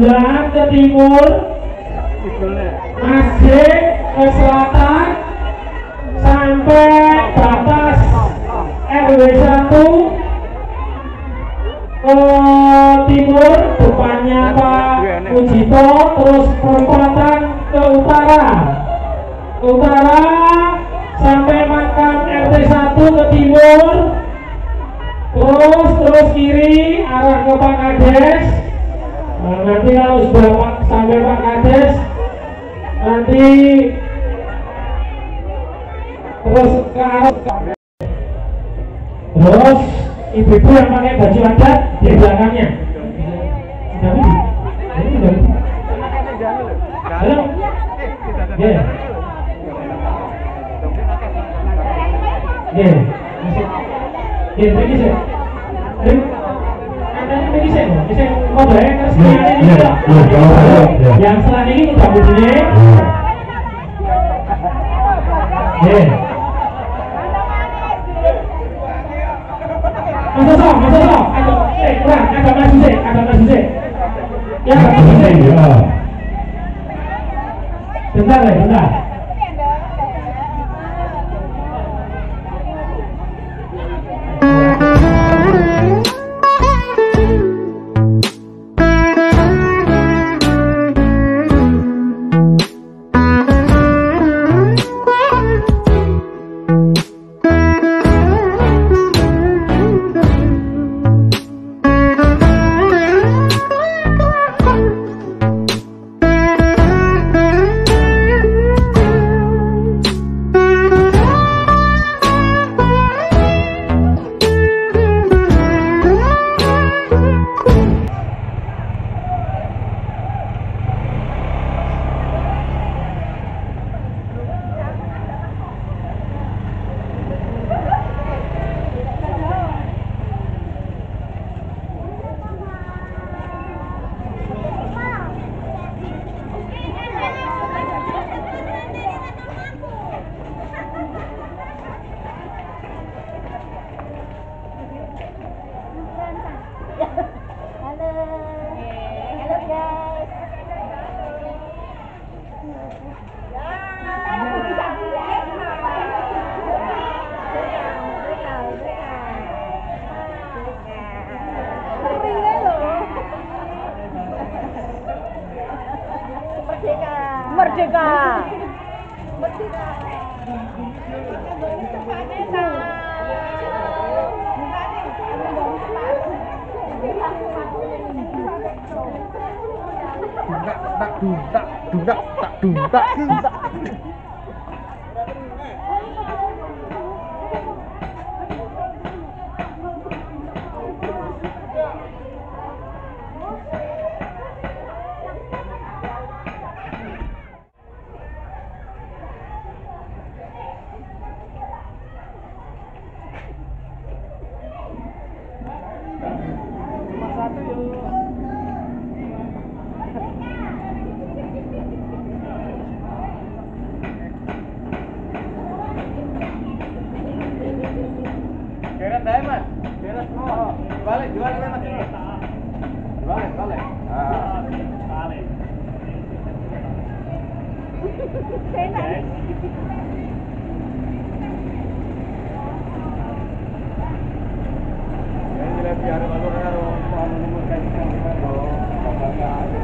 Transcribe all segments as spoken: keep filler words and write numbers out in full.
bulan ke timur, Asik ke selatan, sampai batas R W satu ke timur, depannya Pak Pujito, terus perempatan ke utara, ke utara sampai makam R T satu ke timur, terus terus kiri arah ke Pak Kades. Nah, nanti kalau sudah Pak, sampai Pak Kades, nanti terus ke arah, terus ibu-ibu yang pakai baju adat di belakangnya. Sudah bu? Ini sudah bu? Halo? Ya. Ya. Ya, pergi sih. Katanya pergi sih. Bisa modalnya terus ini juga. Yang setelah ini udah begini. Ya. Masa sok, masa sok, ada, eh kurang, ada maju sih, ada maju sih. Ya, maju sih. Bentar ya, bentar. Merdeka. Tak duntak, duntak, tak duntak, duntak. Beres deh mas, beres oh, balik jual mas, balik balik, ah, balik. Jadi biar kalau orang mau menemukan ikan kalau bapaknya ada.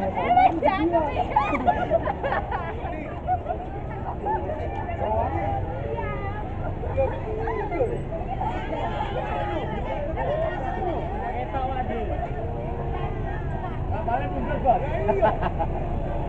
Balik mundur, Bos.